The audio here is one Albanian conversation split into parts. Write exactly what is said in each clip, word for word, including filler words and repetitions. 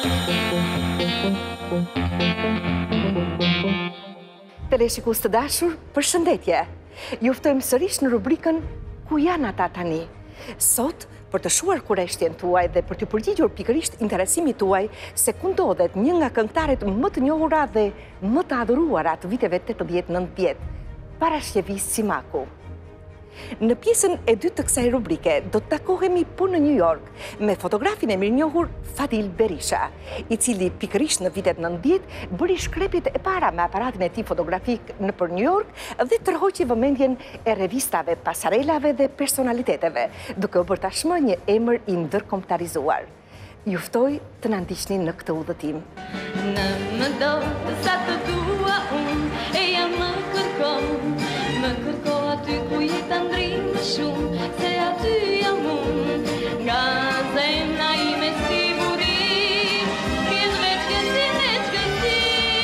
Teleshikues të dashur, përshëndetje. Ju ftojmë sërish në rubrikën Ku janë ata tani? Sot, për të shuar kureshtjen tuaj dhe për të përgjigjur pikërisht interesimit tuaj se ku ndodhet një nga këngëtarët më të njohura dhe më të adhuruara të viteve tetëdhjetë nëntëdhjetë, Paraskevis Simaku. Në pjesën e dytë të kësaj rubrike, do të takohemi po në New York me fotografin e mirënjohur Fadil Berisha, i cili pikërisht në vitet nëntëdhjetë bëri shkrepjet e para me aparatin e tij fotografik nëpër New York dhe tërhoqi vëmendjen e revistave, pasarelave dhe personaliteteve, duke u bërë tashmë një emër i ndërkombëtarizuar. Ju ftoj të na ndiqni në këtë udhëtim. Në më do të sa të dua unë, e jam më kërkon, më kërko aty ku jeta ndrin më shumë, se aty jam unë, nga zemra ime si burim, pjesë veç kësi, veç kësi.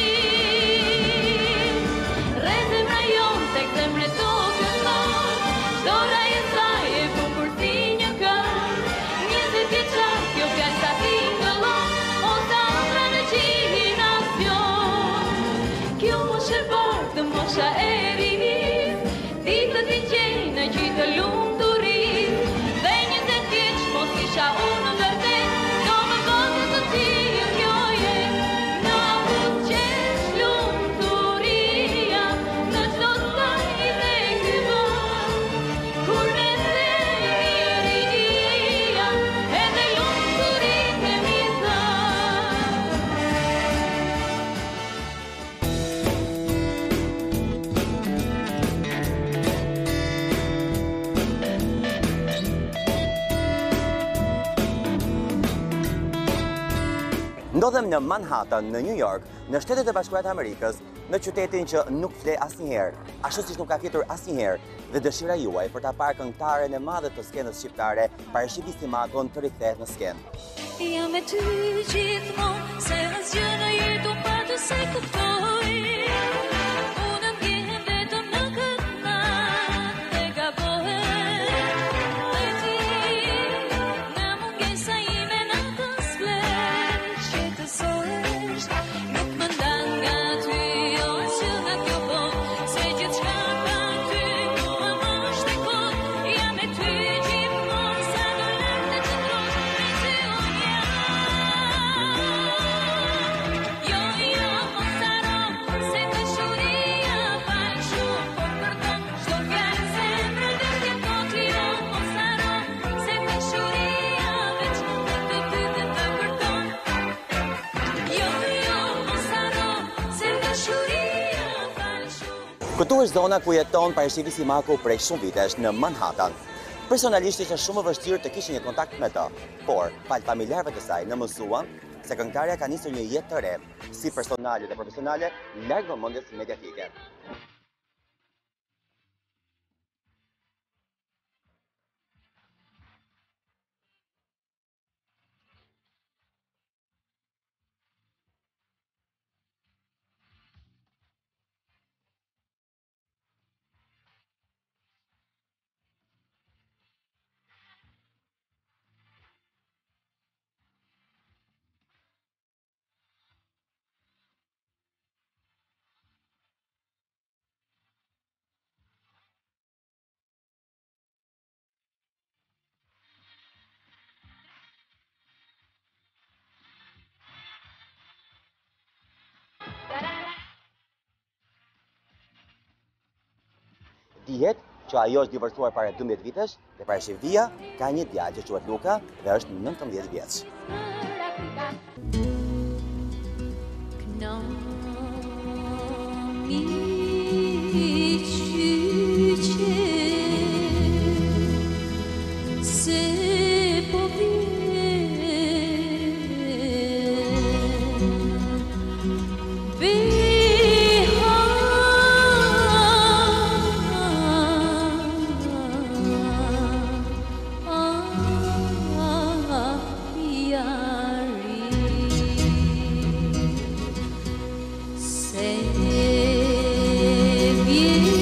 Re zemra jonë, tek zemre to këllon, shto raje saj e bukur si një këll, njëzet vjeçar, kjo fjallë sa tingëllon, o sa ëndra në gjinacion. Kjo moshe bardë, mosha e rinis, ditët i qenë në gjithë lumë të rritë, dhe njëzet vjeç mos isha unë në vërtet, do më bëndë të tijë kjo jetë, në apus qesh lumë të rria, në qdo të taj dhe këmën, kur në të rinia, edhe lumë të rritë e mizë. Ndodhem në Manhattan, në New York, në Shtetet e Bashkuara të Amerikës, në qytetin që nuk fle asnjëherë, ashtu siç nuk ka fjetur asnjëherë, dhe dëshira juaj për ta parë këngëtaren e madhe të skenës shqiptare, Paraskevis Simakun të rikthehet në skenë. Jam me ty gjithmonë, se asgjë në jetë pa të se kuptoj. Unë ndjehem vetëm në këtë natë e gabohem. Dhe ti, nga mungesa ime natën s'flesh, që të sohesh, nuk më ndan nga ty, jo që nga kjo botë, se gjithçka ka ty, mua më shtekon. Jam me ty gjithmonë, sa do lart të qëndrosh, me ty unë jam. Jo, jo, mos haro, se dashuria fal shumë, por kërkon çdo fjalë zemrë vetëm kotë. Jo, mos haro, se dashuria veç të ty të të kërkon. Jo, jo, mos haro, se dashuria fal shumë. Këtu është zona ku jeton Paraskevis Simaku prej shumë vitesh, në Manhattan. Personalisht ishte shumë më vështirë të kishte një kontakt me të, por fal familjarëve të saj në mësuan se këngëtarja ka nisur një jetë të re, si personale dhe profesionale, larg vëmendjes mediatike. Dihet që ajo është divorcuar para dymbëdhjetë vitesh dhe Parashkevia ka një djalë që quhet Luka dhe është nëntëmbëdhjetë vjeç. Se vjen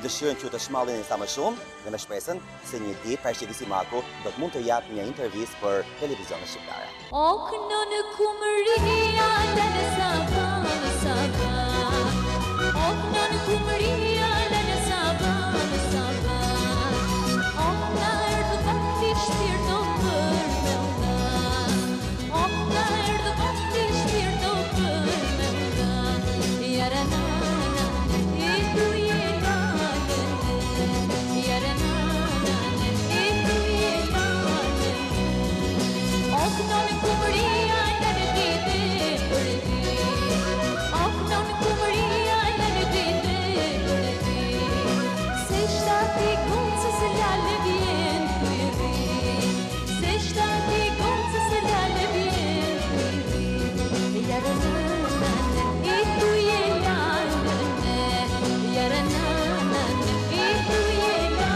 dëshirën që të shmallin sa më shumë dhe me shpresën se një ditë Parashikisi Maku do të mund të japë një intervistë për televizionin shqiptare. Ok në kumëria lënë sabah, sabah. Ok në kumëria lënë sabah, sabah. Ok në erdhë vakti shpirto për me una. Ok në erdhë vakti shpirto për me una. Jarana, i tu jena, jarana, i tu jena. Ok në kumëria lënë dite për ti. Ok në kumëria lënë dite për ti. Se shtati goncë se lale vjen për ti. Se shtati goncë se lale vjen për ti. Jarana, i tu jena, jarana, i tu jena.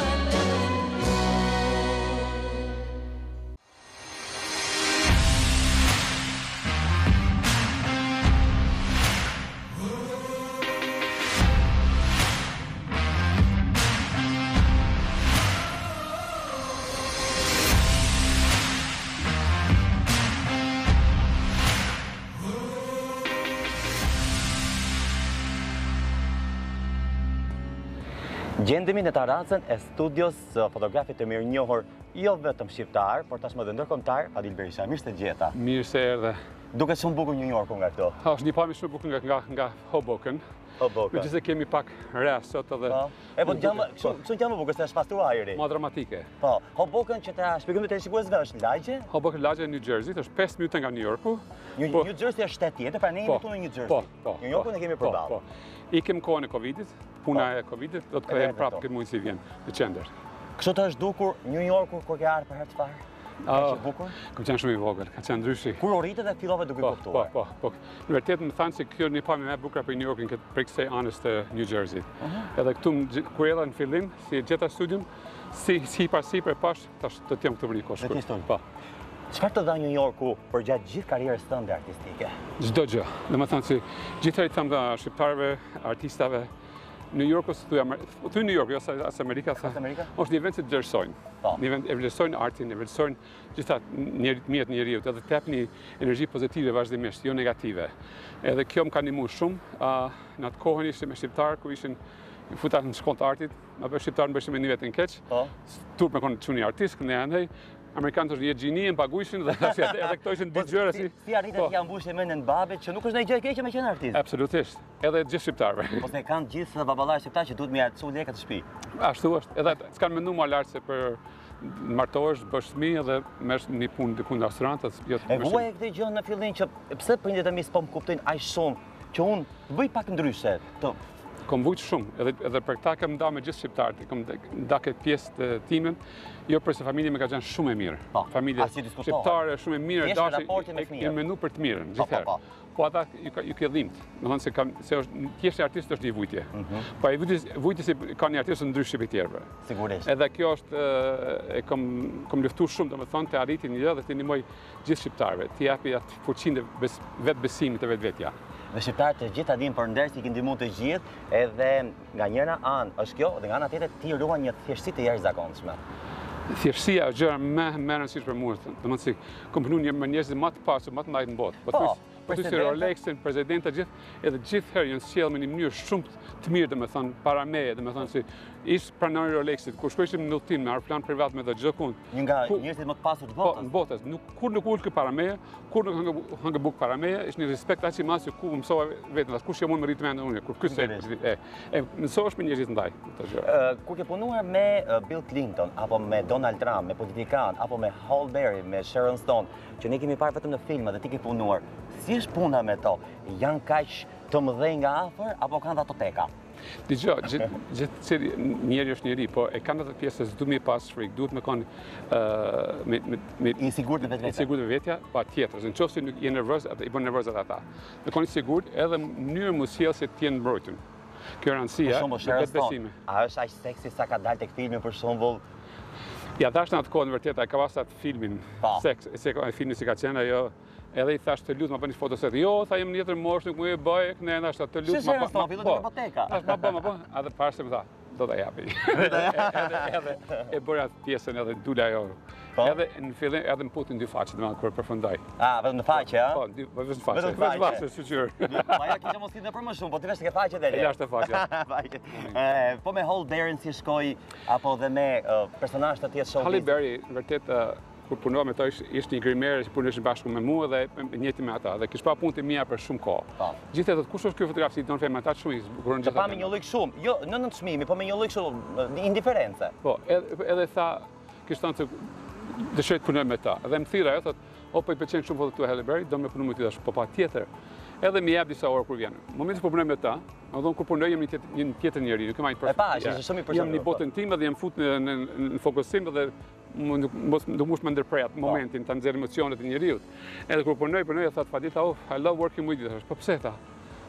Gjendemi në terracën e studios së fotografit të mirënjohur, jo vetëm shqiptar, por tashmë edhe ndërkombëtar, Adil Berisha. Mirë se gjeta. Mirë se erdhe. Duket shumë bukur New Yorku nga këto. Është një pamje shumë bukur nga nga nga Hoboken. Hoboken. Megjithëse kemi pak rreth sot edhe. Po. E po jam kështu jam bukur se është pastruar ajri. Ma dramatike. Po, Hoboken që ta shpjegojmë te shikuesve është lagje. Hoboken lagje e New Jersey, është pesë minuta nga New Yorku. New, Po. New Jersey është shtet tjetër, pra ne jemi këtu në New Jersey. Po, po. New Yorku ne kemi përballë. Po, po. Ikem kohën e Covidit, puna e Covidit, do të kthehemi prapë këtë muaj si vjen në qendër. Kështu të është dukur New Yorku kur ke ardhur për herë të parë? Ka qenë bukur? Kam qenë shumë i vogël, ka qenë ndryshi. Kur u rritet dhe fillove duke Po, kuptuar. po, po, po. Në vërtet më thanë se kjo një pamje më e bukur për New Yorkin këtë prej kësaj anës të New Jersey. Edhe këtu më- kur erdha në fillim, si gjeta studium, si si pas si për pash, tash do të jem këtu për një kohë Do t'jesh shkurt. këtu. Po. Çfarë të dha New Yorku për gjatë gjithë karrierës tënde artistike? Çdo gjë. Domethënë si gjithëri tham dha shqiptarëve, artistave, New Yorku si thuaj, thuaj New York, jo as as Amerika, tha. As Amerika? Është një vend që të vlerësojnë. Po. Një vend e vlerësojnë artin, e vlerësojnë gjitha njerëzit mirë të njeriut, edhe të jap një energji pozitive vazhdimisht, jo negative. Edhe kjo më ka ndihmuar shumë. Uh, në atë kohën ishte me shqiptar ku ishin futa në shkollë të artit, apo shqiptar mbëshim me një vetë në keq. Po. Turp me konë çuni artist, këndë andaj. Amerikanët është një gjini, më paguajshin dhe tash edhe këto ishin dy gjëra si. Si arritet të ja mbushje mendjen babet që nuk është ndonjë gjë e keqe me qenë artist. Absolutisht. Edhe gjithë shqiptarëve. Po se kanë gjithë baballarë shqiptar që duhet me ja çu lekë të shtëpi. Ashtu është. Edhe s'kan menduar më lart se për martohesh, bësh fëmijë dhe merresh një punë diku në restorant, jo E vuaj këtë gjë në fillim që pse prindët e mi s'po më kuptojnë aq shumë që unë bëj pak ndryshe. To. Kom vujt shumë, edhe edhe për këtë kam nda me gjithë shqiptarët, kam nda këtë pjesë të timin, jo përse familja më ka qenë shumë e mirë. Po, Familja as si diskutohet. shqiptare shumë e mirë, Thjesht raporti me fëmijët. e menu për të mirën, Po, po, gjithherë. po. Po ata ju ka ju ke dhimbt. Do thonë se kanë se është thjesht artist është një vujtje. Po ai vujtje vujtje si ka një artist ndryshe prej tjerëve. Sigurisht. Edhe kjo është e, e kam kam luftuar shumë, domethënë të arriti një gjë dhe të ndihmoj gjithë shqiptarëve, të japi atë fuqinë bes, vetë besimit të vetvetja. Dhe shqiptarët të gjitha dinë për ndër si i ndihmu të gjithë, edhe nga njëra anë është kjo, dhe nga ana tjetër ti ruan një thjeshtësi të jashtëzakonshme. Thjeshtësia është gjëra më më e rëndësishme për mua. Domethënë si kom punu një me njerëz më të pasur, më të ndajtë në botë. Po, thuaj- po thuaj si presidente. Rolexin, prezidenta gjithë, edhe gjithherë janë sjellë me një mënyrë shumë të mirë, domethënë para meje, domethënë si ish pranori Rolexit, kur shkojshim në udhtim me aeroplan privat me çdo kund. Një nga Ku- njerëzit më të pasur të Po, botës. në botës, nuk kur nuk ul kë para meje, kur nuk hangë hangë buk para meje, është një respekt aq i madh që ku mësova vetëm, as kush jam unë më rrit mendën unë, kur ky se Sigurisht. e e mësohesh me njerëzit ndaj këtë gjë. Ë, Kur ke punuar me ë, Bill Clinton, apo me Donald Trump, me politikan, apo me Halle Berry, me Sharon Stone, që ne kemi parë vetëm në filma dhe ti ke punuar, si është puna me to? Janë kaq të mëdhenj nga afër, apo kanë datoteka? Dgjoj, gjithë gjithë cili njeri është njeri, po e kanë atë pjesë se s'du me pas frikë, duhet me kanë ë me me me I sigurt në i vetvete. sigurt me vetja, pa tjetër. Se nëse nuk je nervoz, atë i bën nervoz atë ata. Me kanë i sigurt edhe mënyrë mos sjell se të jenë mbrojtur. Kjo Për rëndësia, shembull, dhe Sharon vetë Stone, besimi. a është aq seksi sa ka dalë tek filmi për shembull? Ja dash në atë kohë në vërtet ai ka pas atë filmin Po. Sex, se ka filmi si ka qenë ajo. Edhe i thash të lutem ma bëni foto se jo, tha jam në jetër moshë, nuk më e bëj, ne na të lutem. Si Sharon Stone, filloi të boteka. Tash ma bë, ma bë, edhe para se më tha, do ta japi. Edhe e bëra pjesën edhe dula ajo. Edhe në fillim edhe më putin dy faqe domethënë kur përfundoj. Ah, vetëm në faqe, ha? Po, dy, vetëm në faqe. Vetëm në faqe, sigurisht. Po ajo kisha mos në për më shumë, po ti vesh ke faqe dhe. E jashtë faqe. Faqe. Po me Halle Berry si shkoi apo dhe me personazhe të tjerë showbiz. Halle Berry vërtet kur punova me to ishte një grimer që punoshin bashkë me mua dhe njëti me ata dhe kish pa punë të mia për shumë kohë. Gjithë thotë kush është ky fotograf si don fema ata shumë i bukuron gjithë. Pa me një lloj shumë, jo në në çmimi, po me një lloj shumë indiferencë. Po, edhe edhe tha kish thënë se dëshiroj të punoj me ta. Dhe më thirra ajo thotë, "O po i pëlqen shumë foto tua Halle Berry, do më punoj me ty tash." Po patjetër. Edhe më jap disa orë kur vjen. Në momentin që po punoj me ta, më thon kur punoj jam një një tjetër njeri, nuk kam ai për. E pa, është shumë i përshtatshëm. Jam në botën time dhe jam fut në në, në fokusim dhe nuk mos do mos më ndërprej atë momentin ta nxjerr emocionet e njeriu. Edhe kur punoj, punoj thotë Fadita, "Oh, I love working with you." Po pse tha?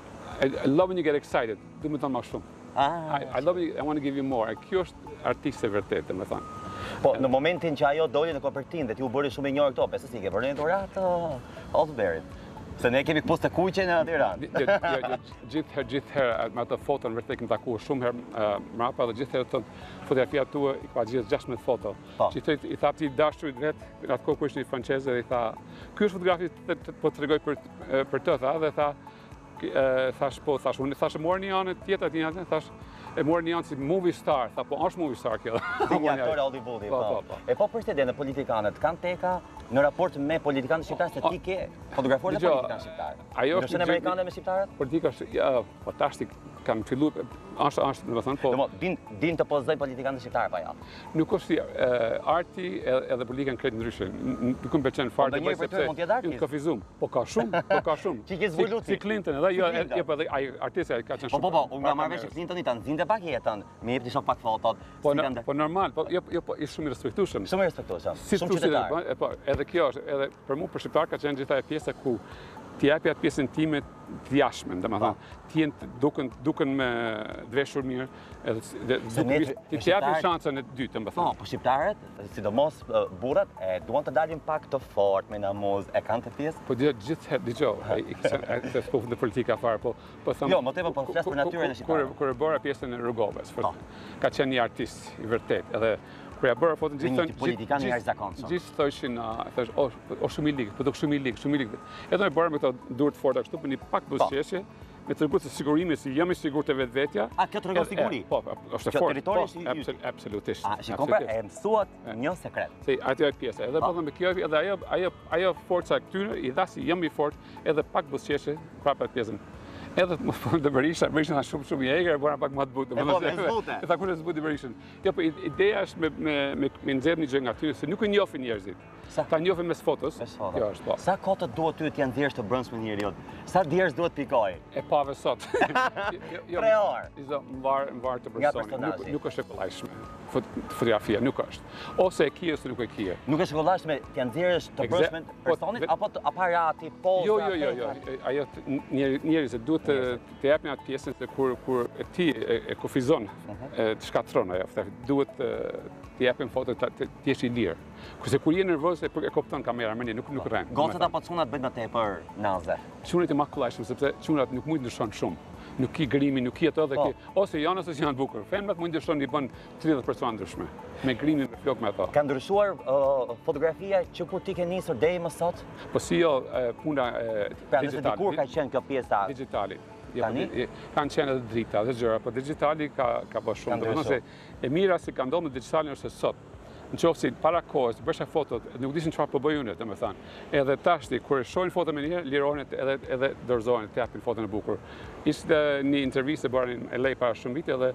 I love when you get excited. Do më thon më shumë. Ah, I, I love you, I want to give you more. Kjo është artiste vërtet, domethënë. Po, në momentin që ajo doli në kopertinë dhe ti u bëri shumë e njohur këto, pse si ke vënë dhurat Halle Berry. Se ne kemi këpucë të kuqe në Tiranë. Gjithë gjithherë me ato foton vërtet kemi takuar shumë herë mrapa dhe gjithherë thon fotografia tua i ka gjithë gjashtëdhjetë foto. Që i tha ti dashurit vet, atë kohë ishte një franceze dhe i tha, "Ky është fotografi po tregoj për për të", tha dhe tha thash po thash unë thash morë një anë tjetër aty aty thash e morë një anë si movie star, tha po është movie star kjo. Si një aktor Hollywoodi, po. E po për këtë në politikanët kanë teka në raport me politikanët shqiptarë se ti ke fotografuar në politikanë shqiptarë. Ajo është amerikane me shqiptarët? Politika është ja, po tash kam filluar është është domethënë po. Domo din din të pozoj politikanët shqiptarë pa ja. Nuk është si arti edhe politika krejt ndryshe. Nuk më pëlqen fare të bëj sepse ka fizum. Po ka shumë, po ka shumë. Çi ke zbuluar si Clinton edhe jo jo po ai artisti ai ka qenë shumë. Po po, unë nga marrë vesh Clintoni ta nxinte pak jetën. Më jep disa pak fotot. Po po normal, po jo jo po është shumë i respektueshëm. Shumë i respektueshëm. Shumë qytetar. Po edhe kjo është edhe për mua për shqiptar ka qenë gjithaj e pjesa ku ti japi atë pjesën time të jashtme, domethënë ti jenë duken duken me dveshur mirë edhe ti ti japi shansën e dytë, domethënë. Po, po shqiptarët, sidomos burrat, e duan të dalin pak të fortë me namuz, e kanë të pjesë. Po gjithë dëgjoj, ai të spofën në politika fare, po po them. Jo, më tepër po flas për natyrën e shqiptarëve. Kur kur e bëra pjesën e Rrogovës, ka qenë një artist i vërtet, edhe kur ja bëra foton gjithë thonë politikanë i jashtëzakonshëm. Gjithë thoshin, thash, "O, o shumë i ligë, po do shumë i ligë, shumë i ligë." Edhe e bëra me këto durë të forta kështu për një pak buzëqeshje, me treguar se sigurimi se jam i sigurt të vetvetja. A kjo tregon siguri? Po, është e fortë. Territori është absolutisht. A shikon pra e mësuat një sekret. Se aty është pjesa. Edhe po me kjo edhe ajo ajo ajo forca këtyre i dha si jam i fortë, edhe pak buzëqeshje prapë pjesën. Edhe të Berisha, Berisha na shumë shumë i egër, bëra pak më të butë. E po, me zbute. E tha kur e zbuti Berishën. Jo, po ideja është me me me me nxjerr një gjë nga ty, se nuk e njohin njerëzit. Ta njohin mes fotos. Kjo është po. Sa kohë të duhet ty të janë nxjerrësh të brendshme njeriu? Sa djersh duhet pikoj? E pave sot. Jo, tre orë. Jo, mbar mbar të personit. Nuk është e kollajshme. Fotografia nuk është. Ose e kije ose nuk e kije. Nuk është e kollajshme të janë nxjerrësh të brendshme personit apo aparati, poza. Jo, jo, jo, jo. Ajo njerëz duhet të të japin atë pjesën se kur kur ti e kufizon, të shkatron ajo, duhet të japin foto të jesh i lirë. Kurse kur je nervoz e kupton kamera më nuk nuk rren. Gocat apo çunat bëjnë më tepër naze. Çunat e makullajshëm sepse çunat nuk mund të ndryshon shumë. Nuk ki grimi, nuk ki ato dhe ki ose janë ose janë bukur. Femrat mund të ndryshon i bën tridhjetë persona ndryshme. Me grimin me flok me ato. Ka ndryshuar fotografia që kur ti ke nisur deri më sot? Po si jo puna digjitale. Dikur ka qenë kjo pjesa digjitale. Tani kanë qenë edhe drita dhe gjëra, po digjitali ka ka bërë shumë. Domethënë se e mira si ka ndodhur në digjitali është sot. Në qoftë si para kohës, bësha fotot, nuk dishin çfarë po bëj unë, domethënë. Edhe tashti kur e shohin foton me një, lirohen edhe edhe dorëzohen të japin foton e bukur. Ishte një intervistë bërë në L A para shumë vite edhe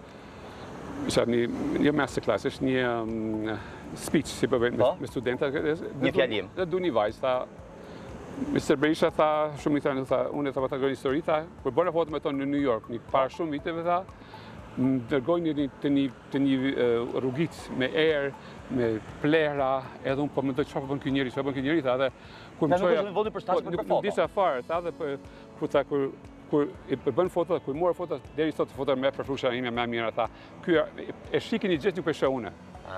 ishte një një masterclass, është një speech si po bëjnë me studentë. Një fjalim. Dhe du një vajzë, tha mister Berisha tha, shumë i thanë, tha, unë e tha ta një histori, tha, kur bëra foto me tonë në New York, një para shumë viteve, tha, më dërgoj një të një të një rrugit me erë, me plera, edhe unë po mendoj çfarë bën ky njeri, çfarë bën ky njeri, tha, edhe kur më çoja. Nuk për shtash për foto. Nuk disa fare, tha, edhe kur tha kur kur i bën foto, kur morë foto, deri sot foto me përfusha ime më mirë, tha, ky e shikin një gjë që nuk e shoh unë.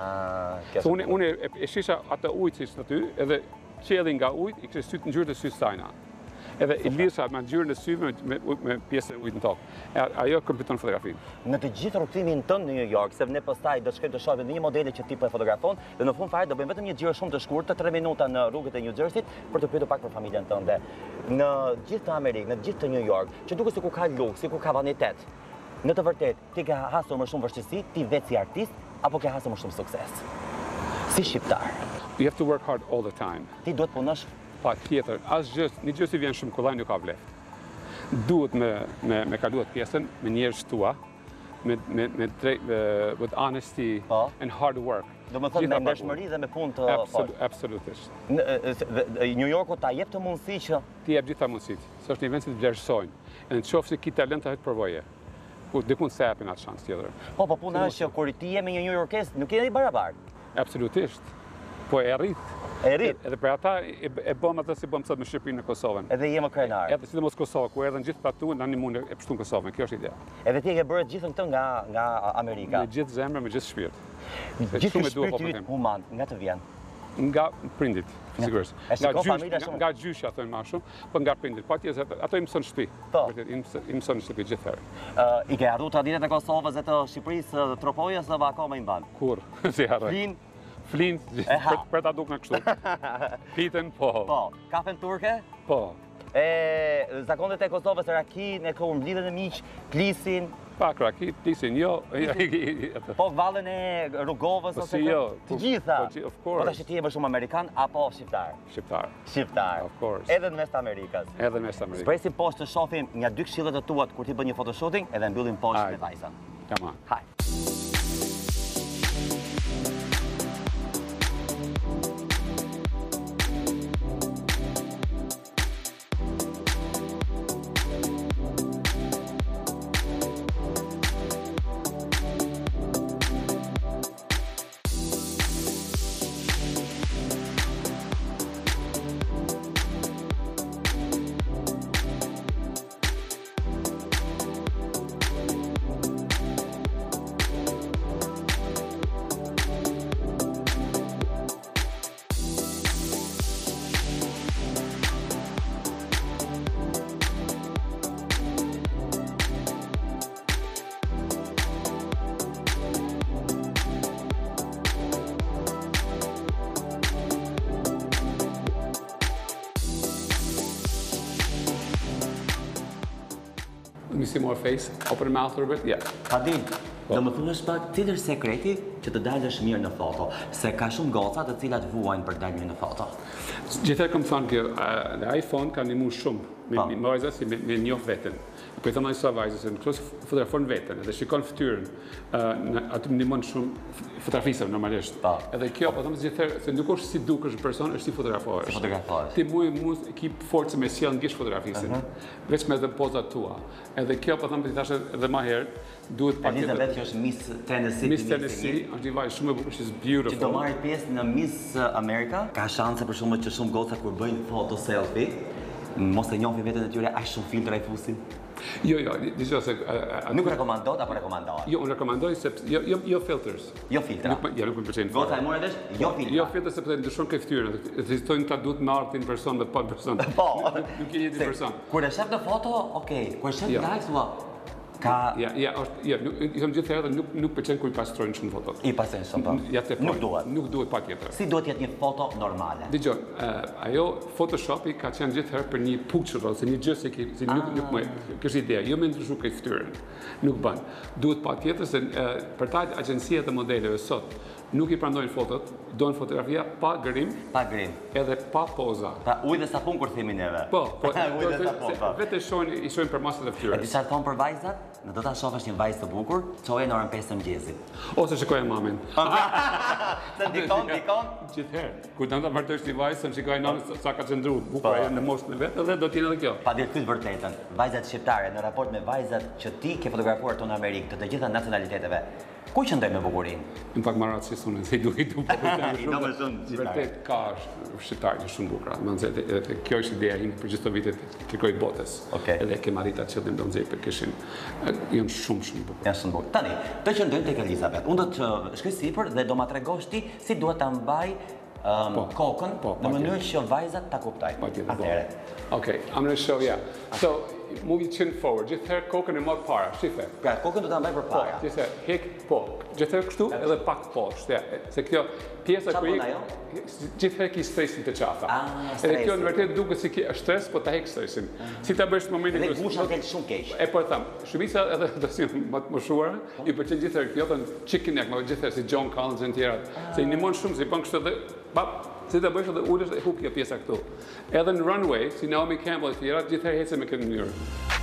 Ah, kjo. Unë unë e shisha atë ujë që është aty, edhe qelli nga ujë, i kishte sytë ngjyrë të sy sajna. Edhe i lisha me ngjyrën e syve me, me pjesën e ujit në tokë. E- Ajo kompleton fotografinë. Në të gjithë rrugtimin tënd në New York, se ne pastaj do shkojmë të shohim edhe një modele që ti po e fotografon, dhe në fund fare do bëjmë vetëm një xhiro shumë të shkurtër, tre minuta në rrugët e New Jersey për të pyetur pak për familjen tënde. Në gjithë të Amerikë, në gjithë të New York, që duket sikur ka luks, sikur ka vanitet. Në të vërtetë, ti ke hasur më shumë vështirësi, ti vetë si artist, apo ke hasur më shumë sukses? Si shqiptar, You have to work hard all the time. ti duhet punosh. Pa tjetër, asgjë, një gjë si vjen shumë kollaj nuk ka vlefë. Duhet me, me, me kaluat pjesën, me njerëz tua, me, me, me drejt, me, with honesty Po. and hard work. Do më thënë Gjitha me pa ndershmëri dhe me punë të Absolut, fortë. absolutisht. Në e, se- dhe- dhe New Yorku ta jep të mundësi që Ti jep gjitha mundësit. Se është një vend që të vlerësojnë. E në qofë se ki talent të hëtë përvoje. Ku dikun se japin atë shansë tjetër. po po puna është që kur ti je me një New Yorkes, nuk jeni barabartë. Absolutisht. Po e rrit. E rrit. Edhe për ata e, e bëm atë si bëm sot me Shqipërinë në Kosovën. Edhe je më krenar. Edhe sidomos Kosovë, ku erdhën gjithë patu, në një mund e pështun Kosovën. Kjo është ideja. Edhe ti e ke bërë gjithën këtë nga nga Amerika. Me gjithë zemrë, me gjithë shpirt. Se Gjithë shumë e dua shpirti popën yt tim. human, nga të vjen. Nga prindit, sigurisht. E Nga shikon gjysh, familja nga, shumë. nga gjyshja thonë më shumë, po nga prindit. Patjetër ato- ato i mëson shtëpi. Po. Vërtet, i mëson- i mëson shtëpi gjithherë. Ë, I ke harruar traditat e Kosovës dhe të Shqipërisë, të Tropojës, apo akoma i mban? Kur, si harroj. Flin, Flin, E ha. për, për ta duk në kështu. Pitën, po. po, kafen turke, Po. e zakontet e Kosovës, rakin, e kur mblidhen e miq, plisin, Pa kraki, tisin, jo. atë. po vallën e Rrugovës Po ose si kë- jo, të po- gjitha. po, of Po course. tash ti je më shumë amerikan apo shqiptar? Shqiptar. Shqiptar. Of course. Edhe në mes të Amerikës. Edhe mes Amerikës. Presim poshtë të shohim nga dy këshillet e tuat kur ti bën një photoshooting edhe mbyllim poshtë Hajde. me vajzën. Jama. Haj. Let me see more face. Open your mouth a little bit. Yeah. Adin, do më thunesh pak cilë është sekreti që të dalësh mirë në foto, se ka shumë goca të cilat vuajnë për të dalë mirë në foto. Gjithë kam thënë që uh, the iPhone ka ndihmuar shumë me Po. me vajza si me, me njoh veten. Po i them ai sa vajza se në këto fotografon veten dhe shikon fytyrën, uh, aty më ndihmon shumë f- fotografisë normalisht. Po. Edhe kjo po them gjithherë se nuk është si dukesh në person, është si fotografohesh. Si fotografohesh. Ti mu mu ki forcë me sjell ngish fotografisën. Veç me dhe pozat tua. Edhe kjo po them ti tash edhe më herë duhet Elizabeth që është Miss Tennessee. Miss Tennessee, është një vajzë shumë e bukur, she's beautiful. Që do marrë pjesë në Miss America, ka shanse për shumë që shumë goca kur bëjnë foto selfie, mos e njohin veten e tyre aq shumë filtra i fusin. Jo, jo, dizoj se uh, Nuk rekomandot apo rekomandohet? Jo, unë rekomandoj sepse jo jo jo filters. Jo filtra. Nuk më- jo, nuk më pëlqejnë. Goca fare. e morë vesh, jo filtra. Jo filter sepse ndryshon ke fytyrën. Ekzistojnë ta duhet me artin person dhe pa person. Po. Nuk, nuk je njëti Se person. Kur e shef në foto, okay, kur e shef Jo. live, thua, ka Ja, ja, është, ja, nuk, i them gjithë herë nuk nuk pëlqen kur i pastrojnë shumë fotot. i pasen shumë po. Ja te Nuk duhet. Nuk duhet patjetër. Si duhet jetë një foto normale? Dgjoj, uh, ajo Photoshopi ka qenë gjithherë për një picture ose një gjë se, ki, se nuk nuk më kjo është ideja, jo me ndryshu ke fytyrën. Nuk bën. Duhet patjetër se uh, për ta agjenciat e modeleve sot nuk i pranojnë fotot, doin fotografia pa grim Pa grim. edhe pa poza. Pa ujë dhe sapun kur themi neve. Po, po, Ujë dhe se- sapun, se po. vetë shohin i shohin për masat e E di fytyrës. çfarë thon për vajzat? Në do ta shohësh një vajzë të bukur, çoje në orën pesë të mëngjesit. Ose shikoj mamin. Se dikon, dikon. Gjithherë. Kur do ta martosh një vajzë, më shikoj nonën sa ka qëndruar, bukur Po. ajo në moshën e vet, edhe do të jenë edhe kjo. Pa dirë këtë vërtetën, vajzat shqiptare në raport me vajzat që ti ke fotografuar tonë në Amerikë, të të gjitha nacionaliteteve, ku qëndrojnë me bukurinë? Në pak marat si sunë, se i du i du po I do më shumë shqiptare. Vërtet ka shqiptarë që shumë bukura. Më nëse edhe kjo është ideja ime për gjithë të vitet kërkoj botës. Okej. Edhe kem arritur atë qëllim do nxjerr për kishin. Janë shumë shumë bukur. Janë shumë bukur. Tani, të qëndrojmë tek Elizabeth. Unë do të shkoj sipër dhe do ma tregosh ti si duhet ta mbaj kokën në mënyrë që vajzat ta kuptojnë. Atëherë. Okay, I'm going to show, yeah. So, move your chin forward. Gjithherë kokën e mod para, shife. Pra, kokën do ta mbaj përpara. Gjithherë, hek, po. Gjithherë kështu, edhe pak poshtë. Ja. Se kjo pjesa ku ik, gjithherë ki stresin të qafa. Ah, edhe kjo në vërtet duket si ki është stres, po ta hek stresin. Si ta bësh në momentin Dhe gusha del shumë keq. E po e tham, shumica edhe do si më të moshuara, i pëlqen gjithherë kjo, thon chicken neck, më gjithherë si John Collins e tjerat. Se i ndihmon shumë si bën kështu edhe pap si ta bësh edhe ulesh dhe huk kjo pjesa këtu. Edhe në runway, si Naomi Campbell e tjerat, gjithherë hecën me këtë mënyrë.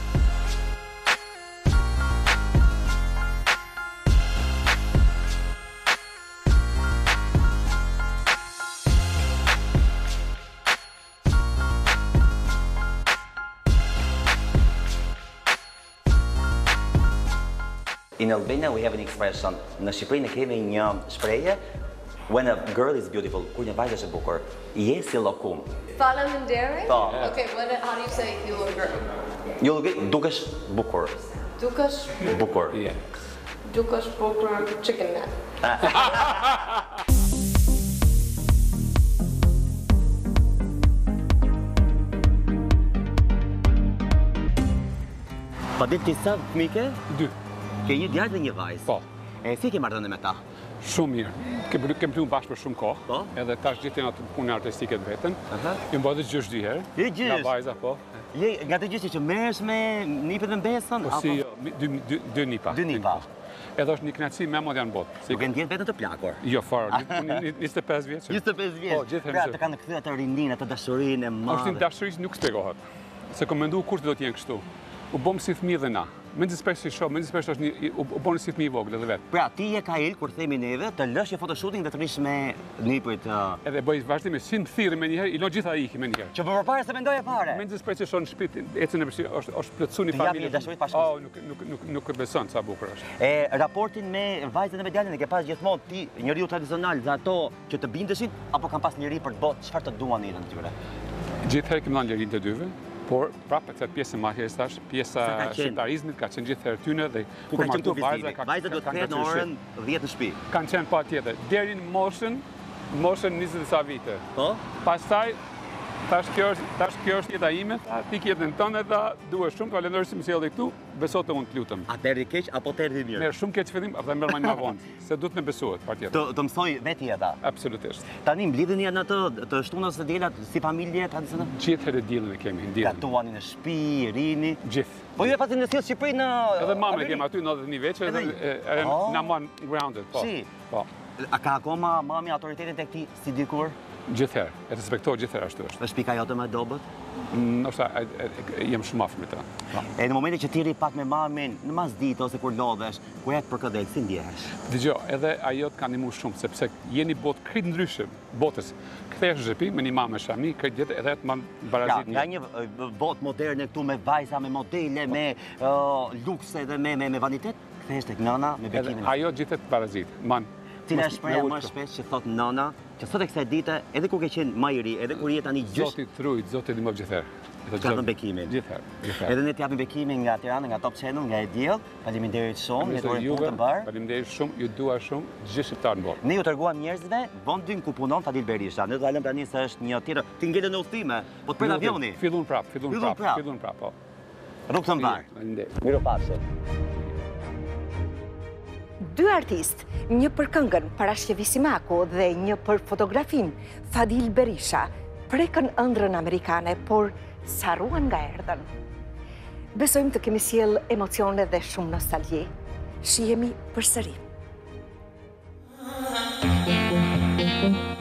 In Albania we have an expression. Në Shqipëri ne kemi një shprehje, when a girl is beautiful, kur një vajzë është e bukur, je si llokum. Faleminderit. Po. Okay, what, how do you say you look good? You look dukesh bukur. Dukesh Bukur. Yeah. dukesh bukur chicken neck. Pa ditë ti sa fëmike? Dy. Ke një djalë dhe një vajzë. Po. E si ke marrëdhënie me ta? Shumë mirë. Kem kem punuar bashkë për shumë kohë. Po. Edhe tash gjithë ato punë artistike të vetën. Aha. Ju mbaj të gjysh dy herë. Je gjysh? Nga vajza po. Je nga të gjithë që merresh me nipet dhe mbesën? Po si jo, dy dy dy nipa. Dy nipa. Edhe është një kënaqësi më e madhe në botë. Duke ndjen veten të plakur. Jo fare, njëzet e pesë vjeç. njëzet e pesë vjeç. Po, gjithë Pra herë. të kanë kthyer atë rinin, atë dashurinë e madhe. Është një dashuri që nuk shpjegohet. Se kam menduar kush do të jenë kështu. U bëm si fëmijë dhe na. Mendjes spesh si shoh, mendjes spesh është një u u bën si fëmijë i vogël edhe vet. Pra ti je ka il kur themi neve të lësh një photoshooting dhe të rish me nipujt. Uh... Edhe bëj vazhdimisht si më thirrë më një herë, i lë gjitha ikë më një herë. Që për përpara se mendoje fare. Mendjes spesh që shon në shtëpi, ecën e përsi, është është plotësuar një Të japi familje. një dashuri pashkëputim. Oh, nuk nuk nuk nuk e beson sa bukur është. E raportin me vajzën e me djalin e ke pas gjithmonë ti njeriu tradicional dhe ato që të bindeshin apo kanë pas njëri për të bërë çfarë të duan në tyre? Gjithherë kemi dhënë lërinë të dyve. Por prapë këtë pjesë më herë tash, pjesa shqiptarizmit ka qenë gjithherë tyne dhe ku ka qenë vajza ka vajza do të kthehet në orën dhjetë në shtëpi. Kanë qenë patjetër deri në moshën, moshën njëzet e sa vite. Po? Pastaj tash kjo është tash kjo është jeta ime, ti ke jetën tënde ta duhesh shumë, falenderoj si më sjellë këtu, beso të unë të lutem. A deri keq apo deri mirë? Merr shumë keq fillim, apo merr më më vonë, se duhet me besohet patjetër. Të të mësoj vetë jeta. Absolutisht. Tani mblidheni në atë të shtunës së diela si familje tradicionale? Gjithherë diellin e kemi, diellin. Gatuani në shtëpi, rini. Gjithë. Po ju e pati në sjellë Shqipëri në Edhe mamë kemi aty nëntëdhjetë një vjeç edhe na mon grounded, po. Si? Po. A ka akoma mami autoritetin tek ti si dikur? Gjithherë, e respektoj gjithherë ashtu është. Është pika jote më e dobët? Ndoshta jam shumë afër me ta. E në momentin që ti rri pak me mamin, në masditë ose kur lodhesh, ku jetë për këtë si ndjehesh? Dgjoj, edhe ajo të ka ndihmuar shumë sepse jeni botë krejt ndryshe, botës. Kthehesh në shtëpi me një mamë me shami, krejt jetë edhe të man barazit. Nga një botë moderne këtu me vajza, me modele, me lukse dhe me me vanitet, kthehesh tek nëna me bekimin. Ajo gjithet barazit. Man Cila është shpreha më shpesh që thot nëna, që sot e kësaj dite, edhe kur ke qenë më i ri, edhe kur je tani gjysh, Zoti trujt, Zoti ndihmon gjithherë. ka dhënë bekimin. Gjithherë, gjithherë. Edhe ne t'japim bekimin nga Tirana, nga Top Channel, nga e diell. Faleminderit shumë, ne duhet punë të mbar. Faleminderit shumë, ju dua shumë, gjithë shqiptarë në botë. Ne ju treguam njerëzve vendin ku punon Fadil Berisha. Ne do ta lëm tani se është një tjetër. Ti ngelen në udhime, po të pret avioni. Fillun prap, fillun Fillun prap, prap. fillun prap, po. Rrugë të mbar. Faleminderit. Mirupafshim. Dy artist, një për këngën Parashkjevi Simaku dhe një për fotografin Fadil Berisha, prekën ëndrrën amerikane, por sarruan nga erdhën. Besojmë të kemi sjell emocione dhe shumë nostalgji. Shihemi përsëri.